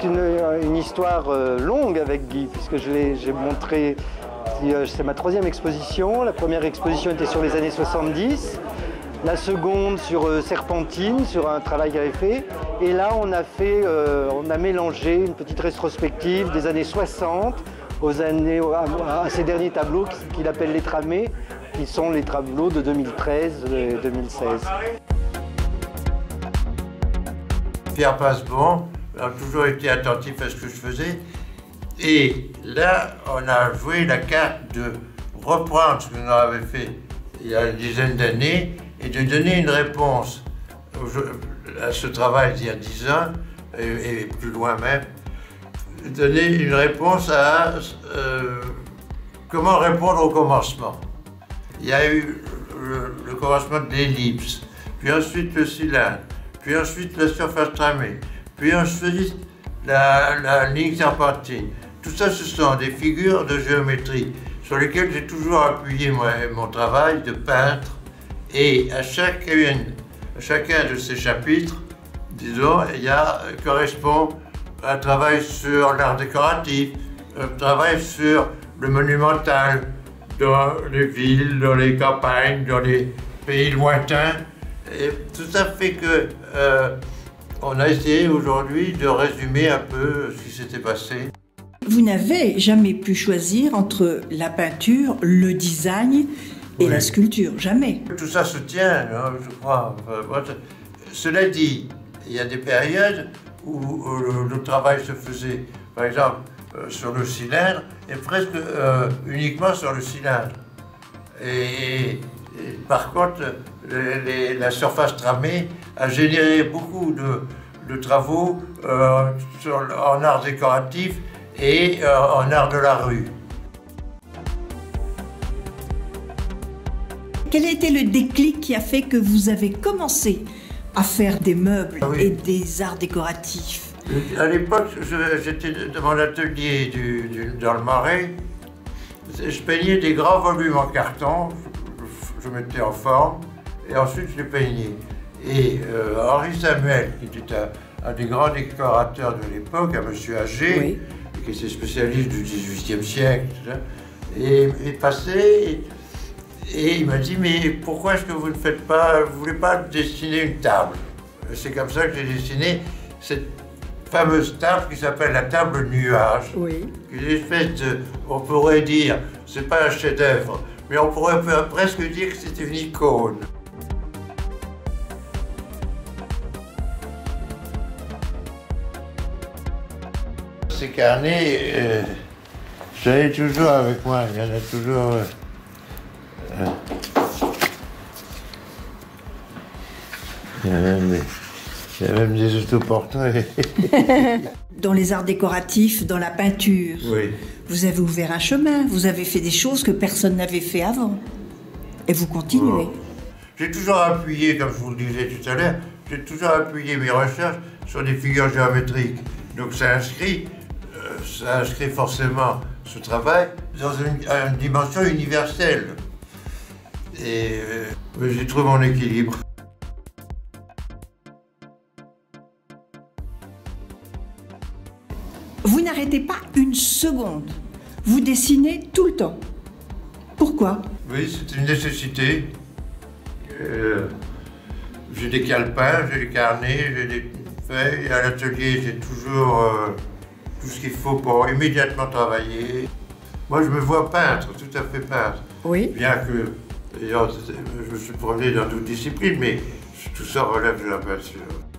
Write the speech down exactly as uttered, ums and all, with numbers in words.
une, une histoire longue avec Guy, puisque je l'ai, j'ai montré, c'est ma troisième exposition. La première exposition était sur les années soixante-dix, la seconde sur Serpentine, sur un travail qu'il avait fait. Et là, on a, fait, euh, on a mélangé une petite rétrospective des années soixante aux années, à, à ces derniers tableaux qu'il appelle les tramés, qui sont les tableaux de deux mille treize et deux mille seize. Pierre Passebon a toujours été attentif à ce que je faisais. Et là, on a joué la carte de reprendre ce que nous avait fait il y a une dizaine d'années et de donner une réponse à ce travail d'il y a dix ans, et, et plus loin même, donner une réponse à euh, comment répondre au commencement. Il y a eu le, le commencement de l'ellipse, puis ensuite le cylindre, puis ensuite la surface tramée, puis ensuite la, la ligne serpentine. Tout ça, ce sont des figures de géométrie sur lesquelles j'ai toujours appuyé moi, mon travail de peintre. Et à, chacune, à chacun de ces chapitres, disons, il y a, correspond un travail sur l'art décoratif, un travail sur le monumental, dans les villes, dans les campagnes, dans les pays lointains. Et tout ça fait que euh, on a essayé aujourd'hui de résumer un peu ce qui s'était passé. Vous n'avez jamais pu choisir entre la peinture, le design et oui. la sculpture, jamais. Tout ça se tient, hein, je crois. Enfin, cela dit, il y a des périodes où, où le, le travail se faisait, par exemple, euh, sur le cylindre, et presque euh, uniquement sur le cylindre. Et, et par contre, les, les, la surface tramée a généré beaucoup de, de travaux euh, sur, en art décoratif et euh, en art de la rue. Quel a été le déclic qui a fait que vous avez commencé à faire des meubles ah oui. et des arts décoratifs? À l'époque, j'étais dans mon atelier du, du, dans le Marais. Je peignais des grands volumes en carton, je, je mettais en forme, et ensuite je les peignais. Et euh, Henri Samuel, qui était un, un des grands décorateurs de l'époque, un monsieur âgé, oui. qui était spécialiste du dix-huitième siècle, et est passé, et, et il m'a dit, mais pourquoi est-ce que vous ne faites pas, vous ne voulez pas dessiner une table? C'est comme ça que j'ai dessiné cette fameuse table qui s'appelle la table nuage. Oui. Une espèce de, on pourrait dire, c'est pas un chef-d'œuvre, mais on pourrait presque dire que c'est une icône. Ces carnets, euh, j'en ai toujours avec moi, il y en a toujours. Euh, euh, il y a même des, il y a même des autoportraits. Dans les arts décoratifs, dans la peinture, oui. vous avez ouvert un chemin, vous avez fait des choses que personne n'avait fait avant. Et vous continuez. Oh. J'ai toujours appuyé, comme je vous le disais tout à l'heure, j'ai toujours appuyé mes recherches sur des figures géométriques. Donc ça inscrit, euh, ça inscrit forcément ce travail dans une, une dimension universelle. Et euh, j'ai trouvé mon équilibre. Vous n'arrêtez pas une seconde. Vous dessinez tout le temps. Pourquoi? Oui, c'est une nécessité. Euh, j'ai des calepins, j'ai des carnets, j'ai des feuilles. À l'atelier, j'ai toujours euh, tout ce qu'il faut pour immédiatement travailler. Moi, je me vois peintre, tout à fait peintre. Oui. Bien que je me suis promené dans d'autres disciplines, mais tout ça relève de la peinture.